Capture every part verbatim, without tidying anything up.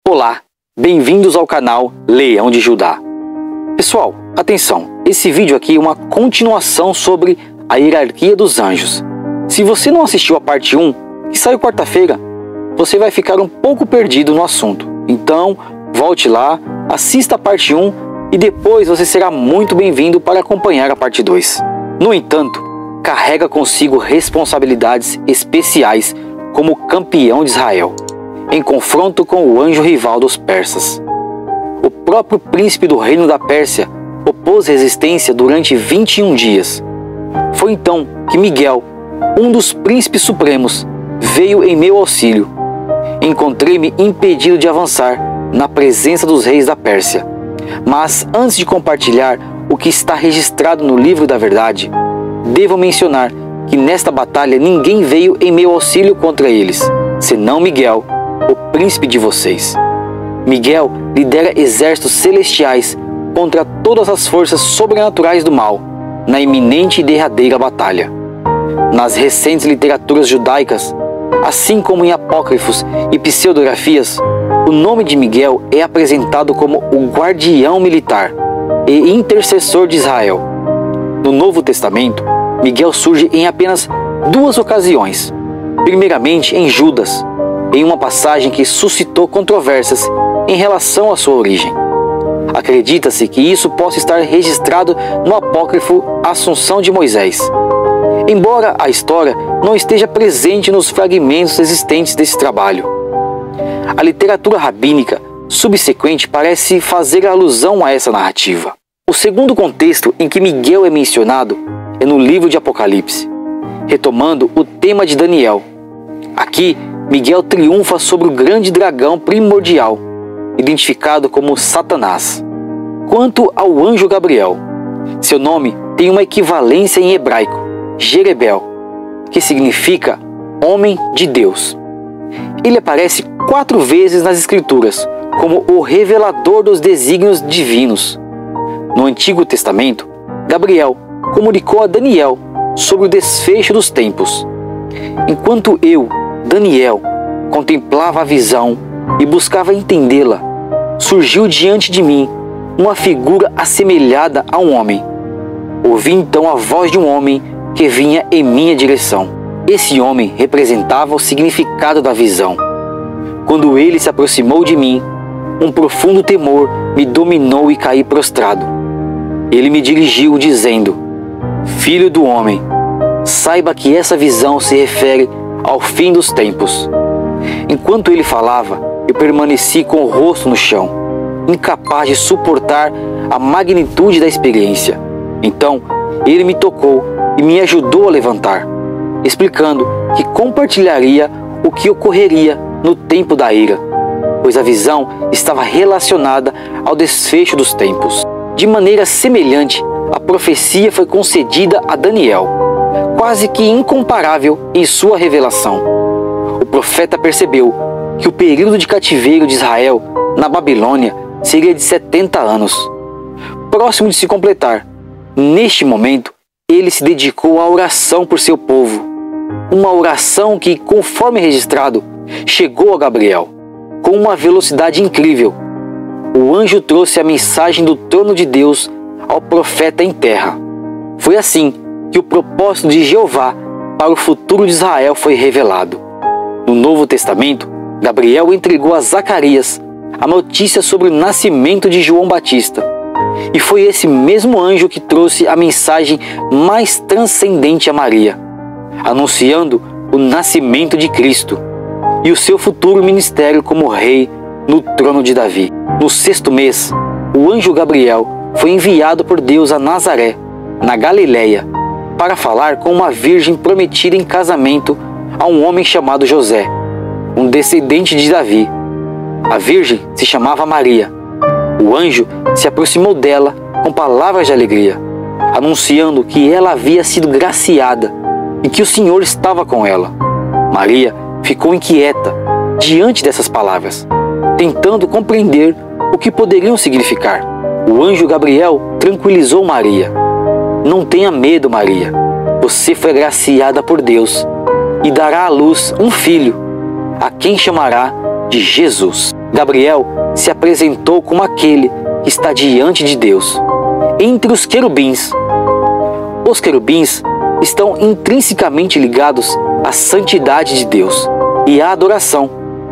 Olá, bem-vindos ao canal Leão de Judá. Pessoal, atenção, esse vídeo aqui é uma continuação sobre a hierarquia dos anjos. Se você não assistiu a parte um, que saiu quarta-feira, você vai ficar um pouco perdido no assunto. Então, volte lá, assista a parte um e depois você será muito bem-vindo para acompanhar a parte dois. No entanto, carrega consigo responsabilidades especiais como campeão de Israel, em confronto com o anjo rival dos persas. O próprio príncipe do reino da Pérsia opôs resistência durante vinte e um dias. Foi então que Miguel, um dos príncipes supremos, veio em meu auxílio. Encontrei-me impedido de avançar na presença dos reis da Pérsia. Mas antes de compartilhar o que está registrado no livro da verdade, devo mencionar que nesta batalha ninguém veio em meu auxílio contra eles, senão Miguel, o príncipe de vocês. Miguel lidera exércitos celestiais contra todas as forças sobrenaturais do mal, na iminente e derradeira batalha. Nas recentes literaturas judaicas, assim como em apócrifos e pseudografias, o nome de Miguel é apresentado como o guardião militar e intercessor de Israel. No Novo Testamento, Miguel surge em apenas duas ocasiões. Primeiramente em Judas, em uma passagem que suscitou controvérsias em relação à sua origem. Acredita-se que isso possa estar registrado no apócrifo Assunção de Moisés, embora a história não esteja presente nos fragmentos existentes desse trabalho. A literatura rabínica subsequente parece fazer alusão a essa narrativa. O segundo contexto em que Miguel é mencionado é no livro de Apocalipse, retomando o tema de Daniel. Aqui, Miguel triunfa sobre o grande dragão primordial, identificado como Satanás. Quanto ao anjo Gabriel, seu nome tem uma equivalência em hebraico, Jerebel, que significa homem de Deus. Ele aparece quatro vezes nas Escrituras como o revelador dos desígnios divinos. No Antigo Testamento, Gabriel comunicou a Daniel sobre o desfecho dos tempos. Enquanto eu, Daniel, contemplava a visão e buscava entendê-la, surgiu diante de mim uma figura assemelhada a um homem. Ouvi então a voz de um homem que vinha em minha direção. Esse homem representava o significado da visão. Quando ele se aproximou de mim, um profundo temor me dominou e caí prostrado. Ele me dirigiu dizendo: Filho do homem, saiba que essa visão se refere ao fim dos tempos. Enquanto ele falava, eu permaneci com o rosto no chão, incapaz de suportar a magnitude da experiência. Então, ele me tocou e me ajudou a levantar, explicando que compartilharia o que ocorreria no tempo da ira, pois a visão estava relacionada ao desfecho dos tempos. De maneira semelhante, a profecia foi concedida a Daniel, quase que incomparável em sua revelação. O profeta percebeu que o período de cativeiro de Israel na Babilônia seria de setenta anos, próximo de se completar. Neste momento, ele se dedicou à oração por seu povo, uma oração que, conforme registrado, chegou a Gabriel com uma velocidade incrível. O anjo trouxe a mensagem do trono de Deus ao profeta em terra. Foi assim que o propósito de Jeová para o futuro de Israel foi revelado. No Novo Testamento, Gabriel entregou a Zacarias a notícia sobre o nascimento de João Batista. E foi esse mesmo anjo que trouxe a mensagem mais transcendente a Maria, anunciando o nascimento de Cristo e o seu futuro ministério como rei no trono de Davi. No sexto mês, o anjo Gabriel foi enviado por Deus a Nazaré, na Galileia, para falar com uma virgem prometida em casamento a um homem chamado José, um descendente de Davi. A virgem se chamava Maria. O anjo se aproximou dela com palavras de alegria, anunciando que ela havia sido graciada e que o Senhor estava com ela. Maria ficou inquieta diante dessas palavras, tentando compreender o que poderiam significar. O anjo Gabriel tranquilizou Maria. Não tenha medo, Maria. Você foi agraciada por Deus e dará à luz um filho, a quem chamará de Jesus. Gabriel se apresentou como aquele que está diante de Deus. Entre os querubins, os querubins estão intrinsecamente ligados à santidade de Deus e à adoração.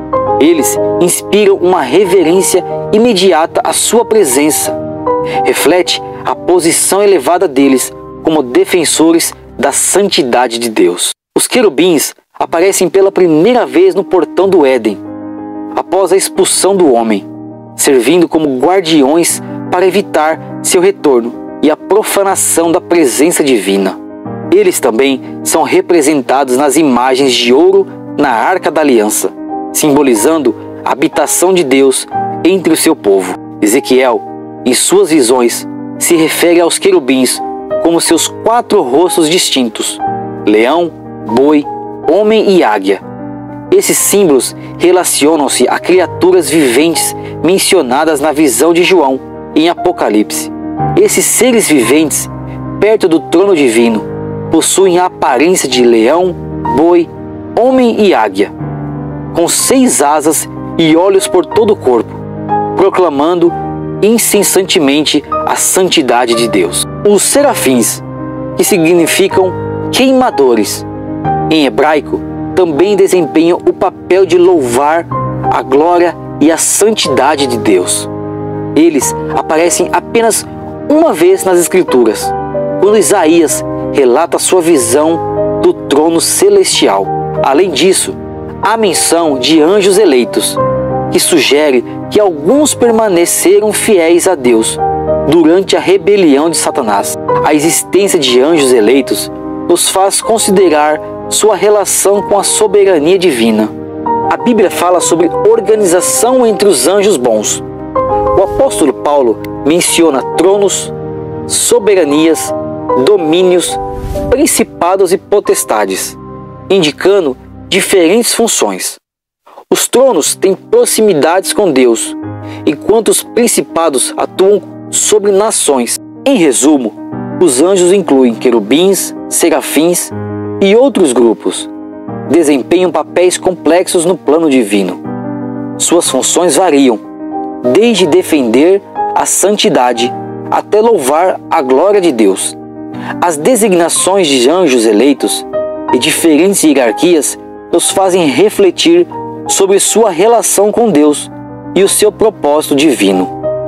Eles inspiram uma reverência imediata à sua presença. Reflete a posição elevada deles como defensores da santidade de Deus. Os querubins aparecem pela primeira vez no portão do Éden, após a expulsão do homem, servindo como guardiões para evitar seu retorno e a profanação da presença divina. Eles também são representados nas imagens de ouro na Arca da Aliança, simbolizando a habitação de Deus entre o seu povo. Ezequiel, em suas visões, se refere aos querubins como seus quatro rostos distintos: leão, boi, homem e águia. Esses símbolos relacionam-se a criaturas viventes mencionadas na visão de João em Apocalipse. Esses seres viventes, perto do trono divino, possuem a aparência de leão, boi, homem e águia, com seis asas e olhos por todo o corpo, proclamando incessantemente a santidade de Deus. Os serafins, que significam queimadores, em hebraico, também desempenham o papel de louvar a glória e a santidade de Deus. Eles aparecem apenas uma vez nas Escrituras, quando Isaías relata sua visão do trono celestial. Além disso, há menção de anjos eleitos, que sugere que alguns permaneceram fiéis a Deus durante a rebelião de Satanás. A existência de anjos eleitos nos faz considerar sua relação com a soberania divina. A Bíblia fala sobre organização entre os anjos bons. O apóstolo Paulo menciona tronos, soberanias, domínios, principados e potestades, indicando diferentes funções. Os tronos têm proximidades com Deus, enquanto os principados atuam sobre nações. Em resumo, os anjos incluem querubins, serafins e outros grupos. Desempenham papéis complexos no plano divino. Suas funções variam, desde defender a santidade até louvar a glória de Deus. As designações de anjos eleitos e diferentes hierarquias nos fazem refletir sobre sua relação com Deus e o seu propósito divino.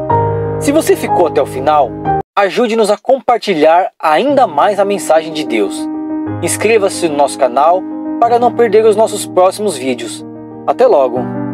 Se você ficou até o final, ajude-nos a compartilhar ainda mais a mensagem de Deus. Inscreva-se no nosso canal para não perder os nossos próximos vídeos. Até logo!